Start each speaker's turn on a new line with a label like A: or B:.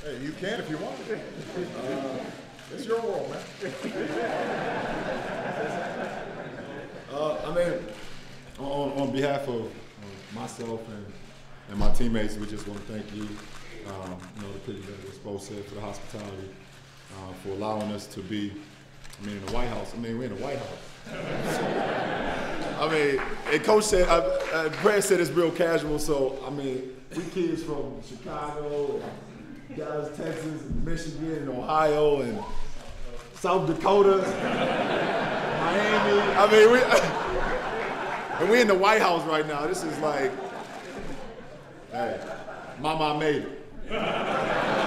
A: Hey, you can if you want. It's your world, man. I mean, on behalf of myself and my teammates, we just want to thank you. The president was supposed to say for the hospitality, for allowing us to be. In the White House. We're in the White House. And Coach said, Brad said it's real casual. So we kids from Chicago, and Dallas, Texas, and Michigan, and Ohio, and South Dakota, Miami. And we're in the White House right now. This is like, hey, Mama made it.